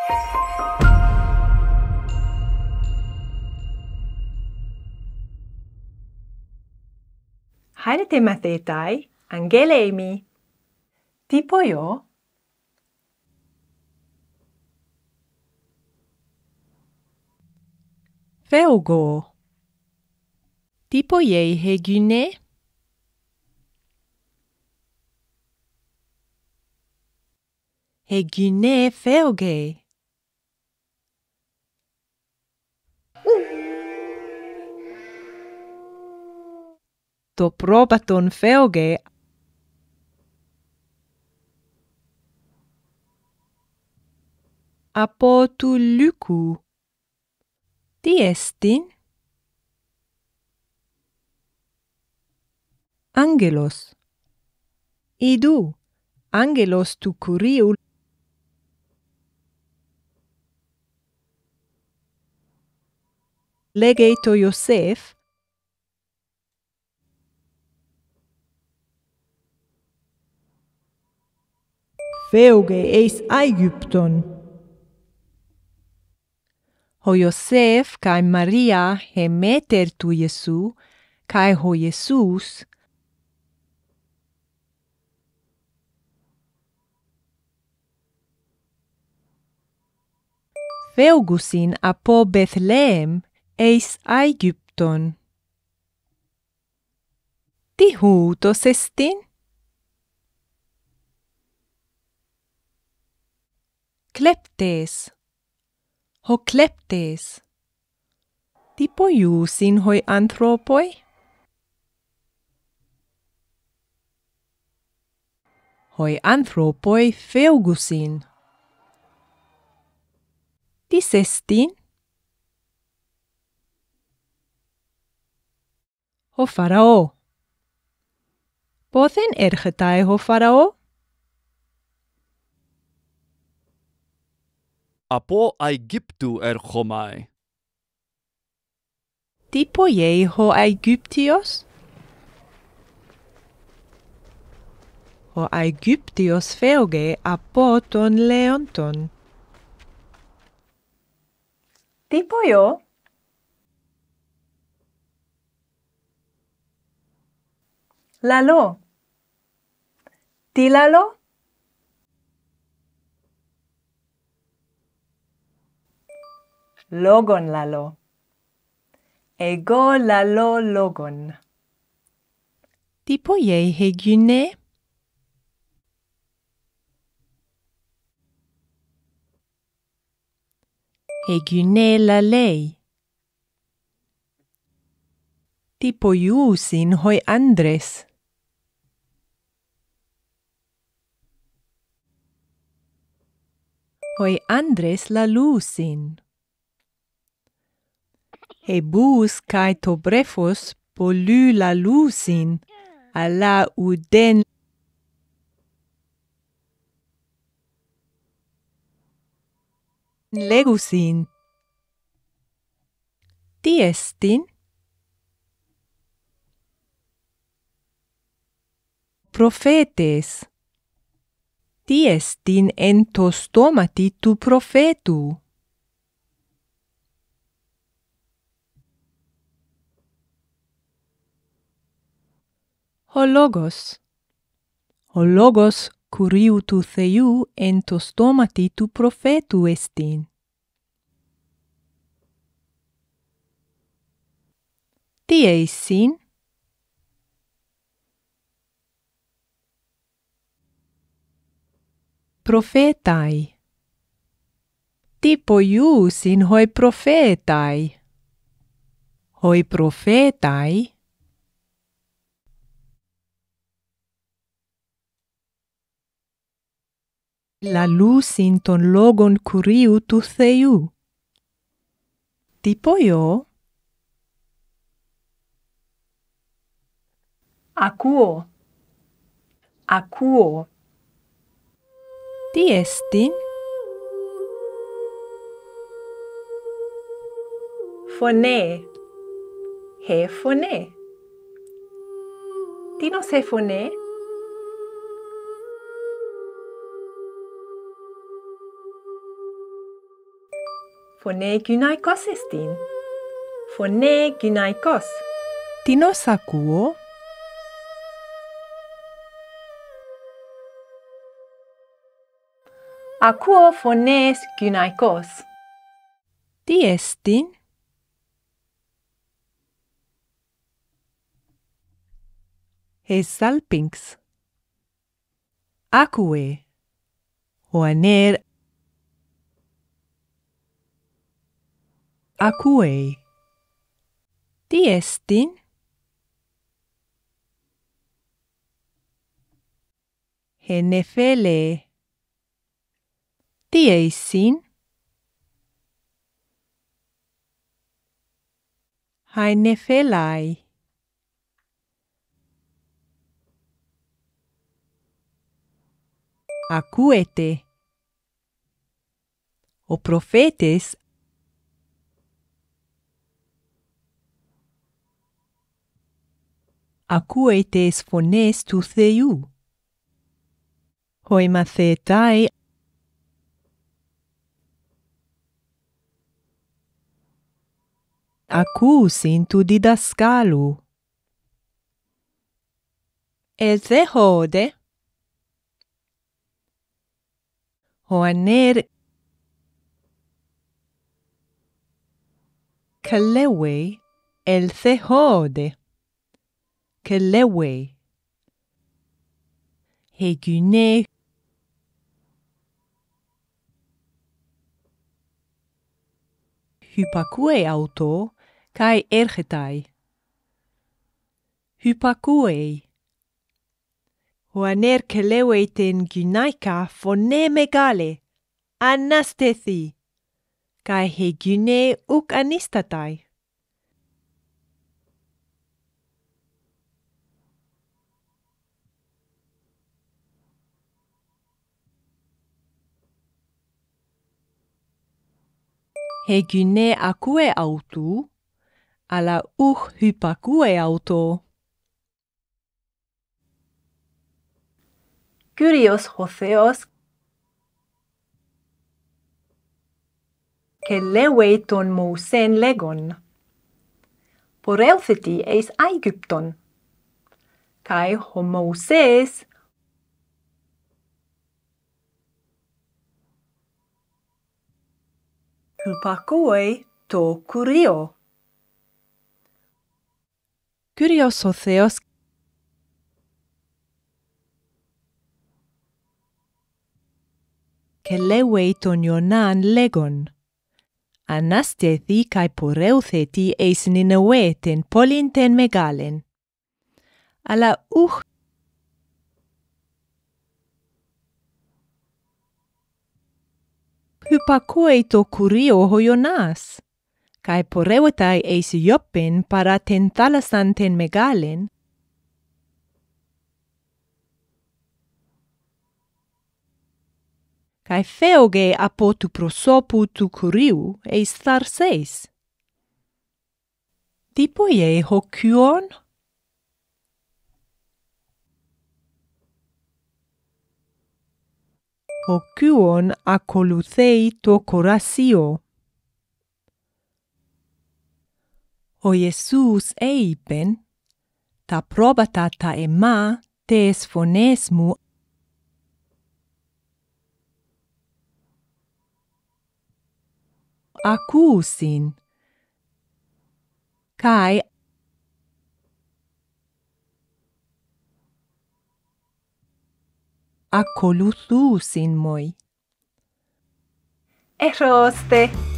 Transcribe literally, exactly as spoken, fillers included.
Χαίρετε μαθητάι, Αγγέλα είμαι. Τι πω εγώ? Φεύγω. Τι πω έγινε? Έγινε φεύγε. Το πρόβατον φεύγε από του Λουκού. Τι εστιν? Άγγελος. Ιδού, άγγελος του Κυρίου. Λέγε το Ιωσέφ. Φεύγε εις Αίγυπτον. Ο Ιωσέφ και η Μαρία η μέτερ του Ιησού και ο Ιησούς φεύγουσιν από Μπεθλεέμ εις Αίγυπτον. Τι ούτως εστιν? Κλέπτες. Ο κλέπτες. Τι ποιούσιν οι άνθρωποι? Οι άνθρωποι φεύγουσιν. Τι εστιν? Ο Φαραώ. Πόθεν έρχεται ο Φαραώ? Από Αιγύπτου έρχομαι. Τι ποιεί ο Αιγύπτιος? Ο Αιγύπτιος φεύγε από τον Λέοντον. Τι πω εγώ? Λαλό. Τι λαλό? Λόγον λαλό. Εγώ λαλώ λόγον. Τι ποιεί έγινε? Έγινε λαλέι. Τι ποιούσιν οι άντρες? Οι άντρες λαλούσιν. Εμπούς και το βρέφος πολλού λαλούσιν, αλλά ουδέν λέγουσιν. Τι εστιν? Προφήτες. Τι εστιν εν το στόματι του προφήτου? Ο λόγος. Ο λόγος Κυρίου του Θεού εν το στόματι του προφήτου εστιν. Τι εισιν? Προφήται. Τι ποιούσιν οι προφήται? Οι προφήται λαλούσιν τον λόγον Κυρίου του Θεού. Τι ποιώ? Ακούω. Ακούω. Τι εστιν? Φωνέ. Χε φωνέ. Τι νο σε φωνέ? Φωνέ γυναικός εστίν. Φωνέ γυναικός. Τι νος ακούω? Ακούω φωνές γυναικός. Τι εστίν? Εσάλπινξ. Άκουε. Ο ανέρ. Ακούε. Τι εστίν? Ενεφέλε. Τι εισίν? Χαϊνεφέλαι. Ακούετε. Ο προφήτης ακούει τις φωνές του Θεού. Οι μαθητάοι ακούσιν του διδασκάλου. Ελθέχονται. Ο ανέρ καλέουε ελθέχονται. Καλέουε. Εγουνέ Hypakue auto kai ergetai. Hypakue. Ο ανέρ καλέουε την γυναίκα φωνέ μεγάλη. Αναστήθη. Kai εγουνέ ουκ ανίσταται. Εγουνέ ακούε αυτού, αλλά ουκ hypakue αυτό. Κύριος ο Θεός καλέουε τον Μωυσέν λέγον. Πορεύθητη εις Αίγυπτον. Καί ο Μωυσές hypakue το Κύριο. Κύριος ο Θεός καλέουε τον Ιωνάν λέγον. Ανάστηθη καί πορεύθητη εις Νινεβέ την πόλην την μεγάλην. Αλλά ουκ hypakue το Κύριο ο Ιωνάς. Καί πορεύεται εις Ιώππην παρά την θάλασσαν την μεγάλην. Καί φεύγε από του προσώπου του Κυρίου εις θαρσές. Τι ποίε ο Κύριον? Ο Κύριον ακολουθεί το κοράσιο. Ο Ιησούς είπεν, τα πρόβατα τα εμά τες φωνές μου ακούσιν, καί ακολουθούσιν μοι. Ερώστε.